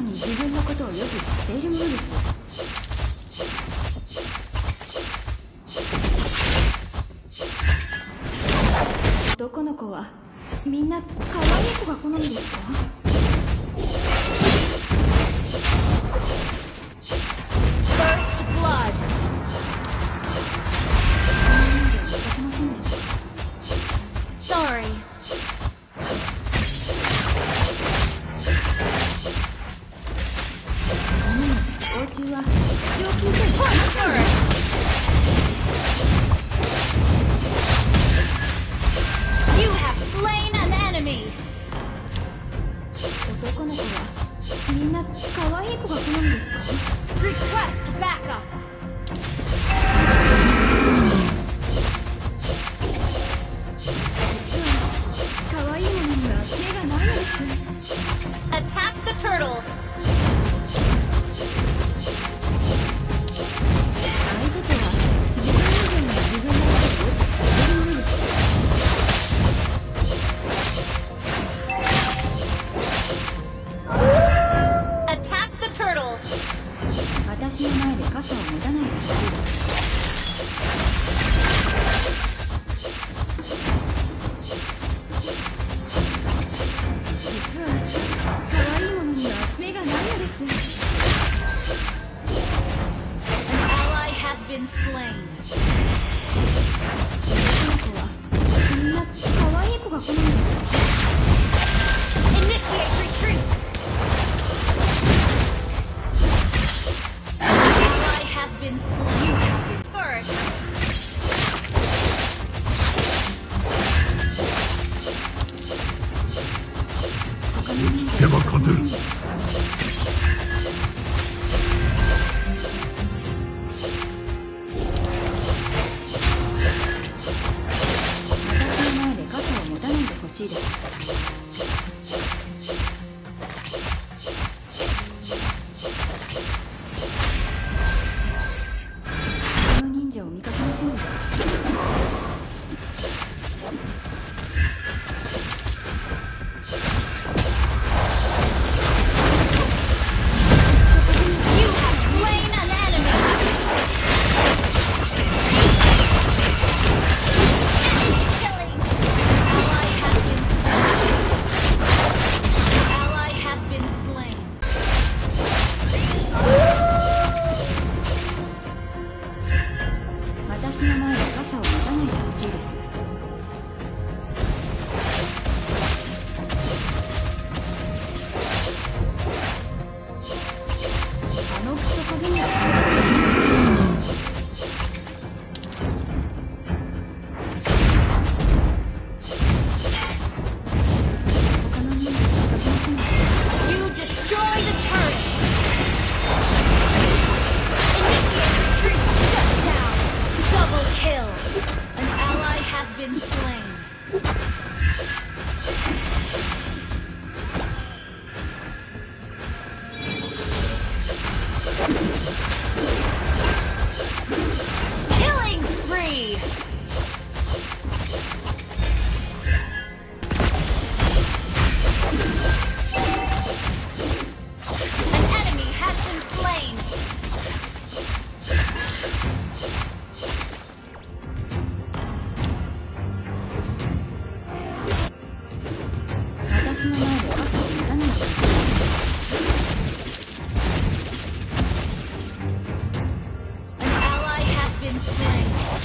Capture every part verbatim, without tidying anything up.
に自分のことをよく知っているものです。男の子はみんな可愛い子が好みですか？男の子はみんな可愛い子が好みですか？ Request backup. 可愛いものには手がないのです。 Attack the turtle. 相手とは自分以上に自分のことをよく知っているものです。私の前で傘を持たないでほしいです。実は可愛いものには目がないのです。 An ally has been slain. この子はみんな可愛い子が好みです。 Initiate retreat. Been slain. You have been first. Never conquer. 私の前で傘を持たないでほしいです。私の前で傘を持たないでほしいです。あのクソコビには他の人数が書きませんでした。 You destroy the turret. Initiate retreat. Shut down. Double kill. An ally has been slain. Killing spree. An enemy has been slain. 私の前で傘を持たないでほしいです。 An ally has been slain.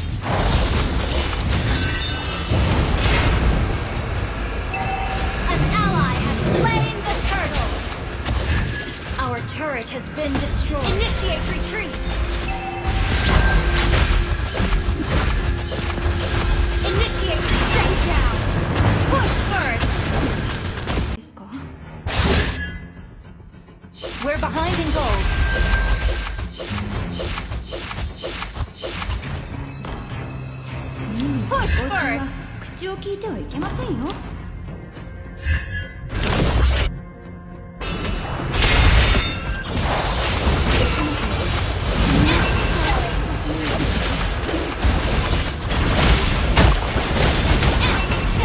An ally has slain the turtle. Our turret has been destroyed. Initiate retreat. Initiate retreat down. Push first. ですか？ We're behind in gold. 任務 Push 執行中 first. は口を聞いてはいけませんよ。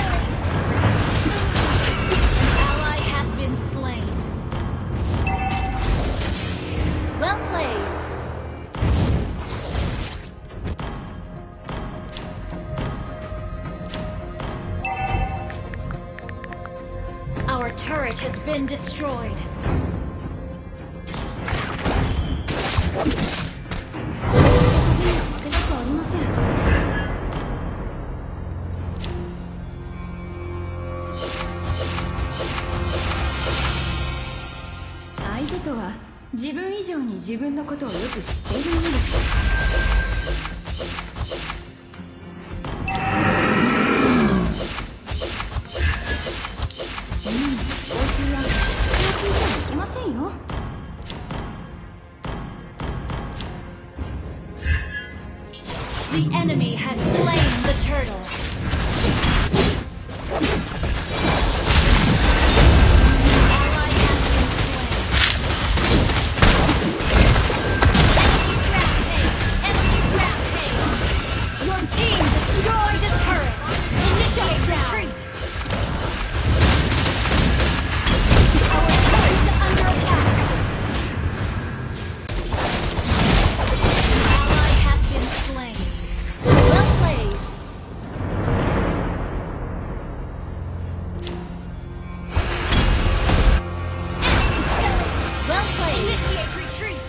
Ally has been slain. been destroyed. 負けたくありません。相手とは自分以上に自分のことをよく知っているものです。 The enemy has slain the turtle. Ally has been slain. Enemy rampage. Enemy rampage. Your team destroyed a turret. Initiate retreat. Our turret is under attack. Ally has been slain. Well played. Well played. Initiate retreat.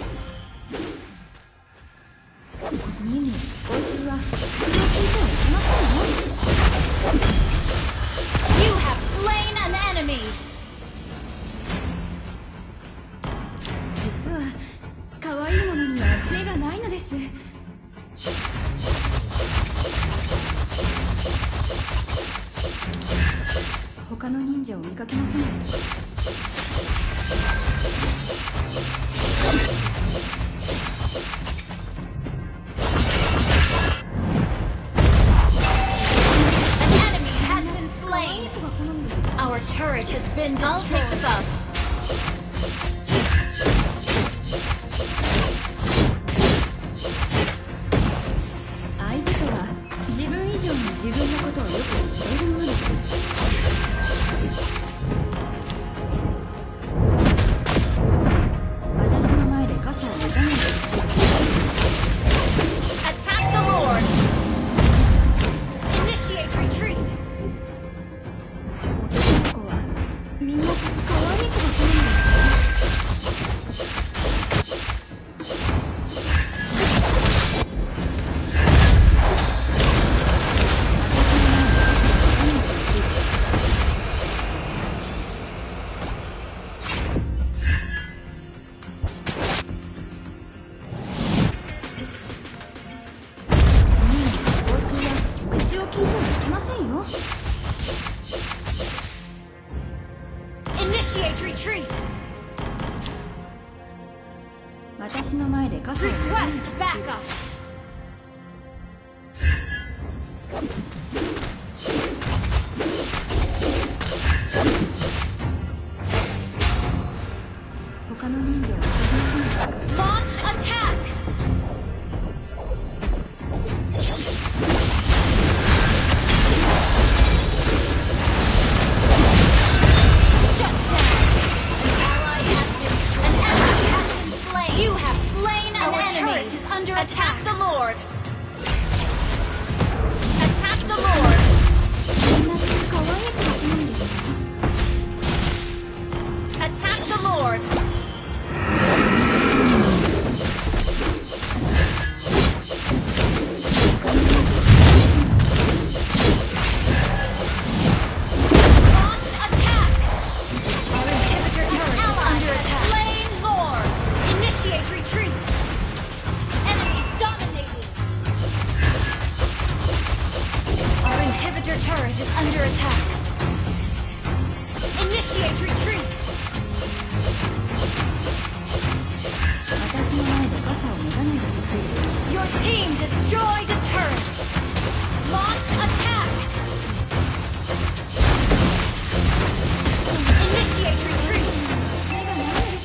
次に執行中はそれを聞いてはいけませんよ。 You have slain an enemy. 実は可愛いものには目がないのです。他の忍者を見かけませんでしたか？ An enemy has been slain. Our turret has been destroyed. I'll take the buff. Attack the Lord. Initiate retreat. 男の子はみんな可愛い子が好みです。 Initiate retreat. 私の前で傘を Request backup. 他の忍者は始めたんですか？ Launch attack. Shut down. An ally has been, an enemy has been slain. You have slain an Our enemy. turret is under Attack attack. the Lord. Attack the Lord. みんな可愛い子が好みですか？ Attack the Lord. Launch attack. Our inhibitor turret is Ally under has attack. slain Lord. Initiate retreat. Enemy dominated. Our inhibitor turret is under attack. Initiate retreat. 私の前で傘を脱がないでほしいです。 Your team destroyed a turret. Launch attack. Initiate retreat. 目がないのです。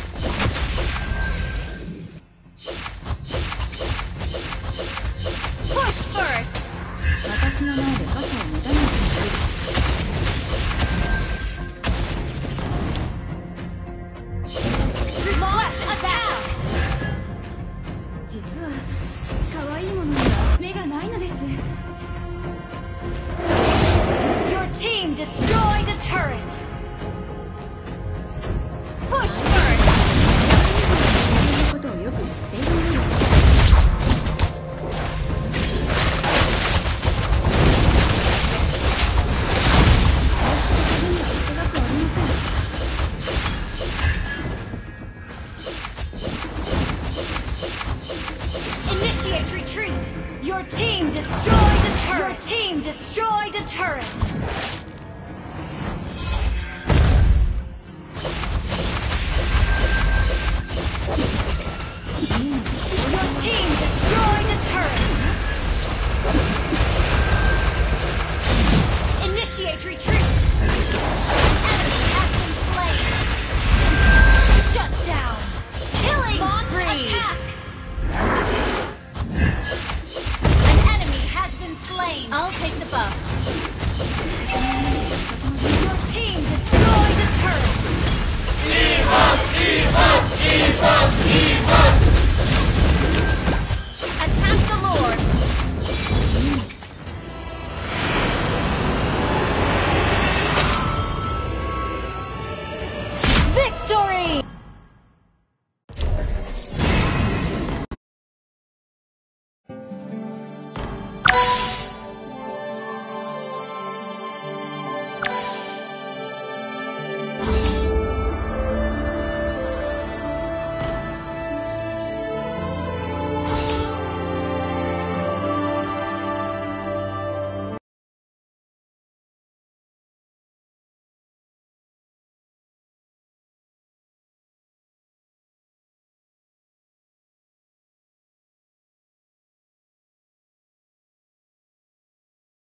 Push first. 私の前で傘を脱がないでほしいです。 Launch attack. 実は可愛いものには目がないのです。 Your team destroyed a turret. Initiate retreat! Your team destroyed a turret! Your team destroyed a turret! Your team destroyed a turret! Initiate retreat! Enemy has been slain! Shut down! Killing Launch spree! Attack! An enemy has been slain! I'll take the buff. Your team destroyed a turret! Evas! Evas! Evas!